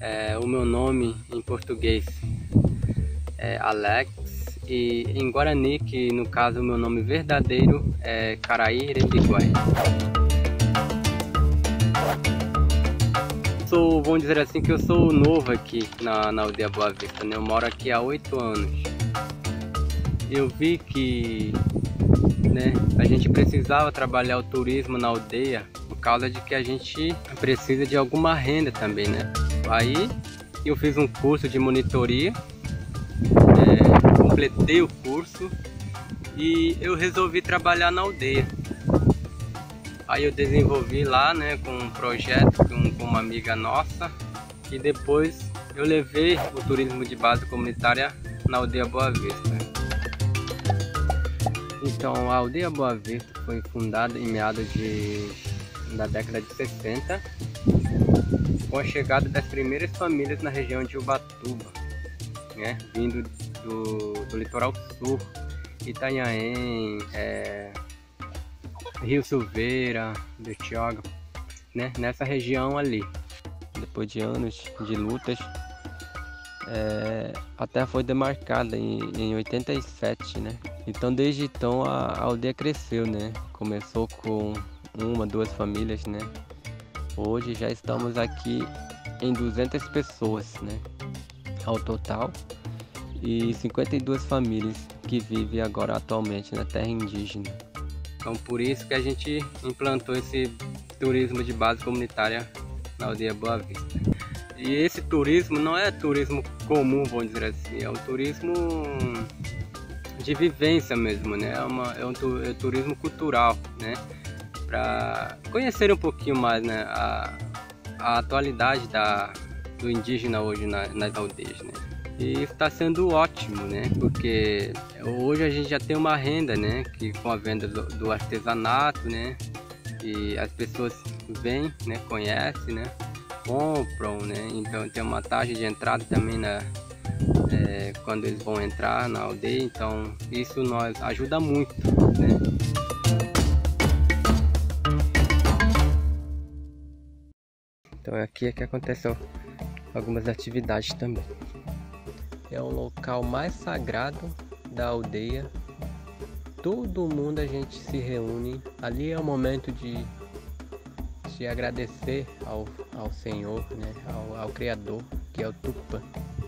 O meu nome em português é Alex e em Guarani, que no caso o meu nome verdadeiro é Caraí Irembiguai. Vamos dizer assim que eu sou novo aqui na aldeia Boa Vista, né? Eu moro aqui há 8 anos. Eu vi que a gente precisava trabalhar o turismo na aldeia por causa de que a gente precisa de alguma renda também, né? Aí eu fiz um curso de monitoria, completei o curso e eu resolvi trabalhar na aldeia. Aí eu desenvolvi lá, com um projeto com uma amiga nossa, e depois eu levei o turismo de base comunitária na aldeia Boa Vista. Então a aldeia Boa Vista foi fundada em meados da década de 60, com a chegada das primeiras famílias na região de Ubatuba, vindo do litoral sul, Itanhaém, Rio Silveira, Betioga, nessa região ali. Depois de anos de lutas, a terra foi demarcada em 87, Então desde então a aldeia cresceu, Começou com 1, 2 famílias, Hoje já estamos aqui em 200 pessoas, ao total, e 52 famílias que vivem agora atualmente na terra indígena. Então por isso que a gente implantou esse turismo de base comunitária na aldeia Boa Vista. E esse turismo não é turismo comum, vamos dizer assim, é um turismo de vivência mesmo, é um turismo cultural, para conhecer um pouquinho mais, a atualidade do indígena hoje nas aldeias, E isso está sendo ótimo, porque hoje a gente já tem uma renda, que com a venda do artesanato, e as pessoas vêm, conhecem, compram, então tem uma taxa de entrada também quando eles vão entrar na aldeia, então isso nos ajuda muito, Então aqui é que acontecem algumas atividades também. É um local mais sagrado da aldeia. Todo mundo a gente se reúne. Ali é o momento de agradecer ao Senhor, ao Criador, que é o Tupã.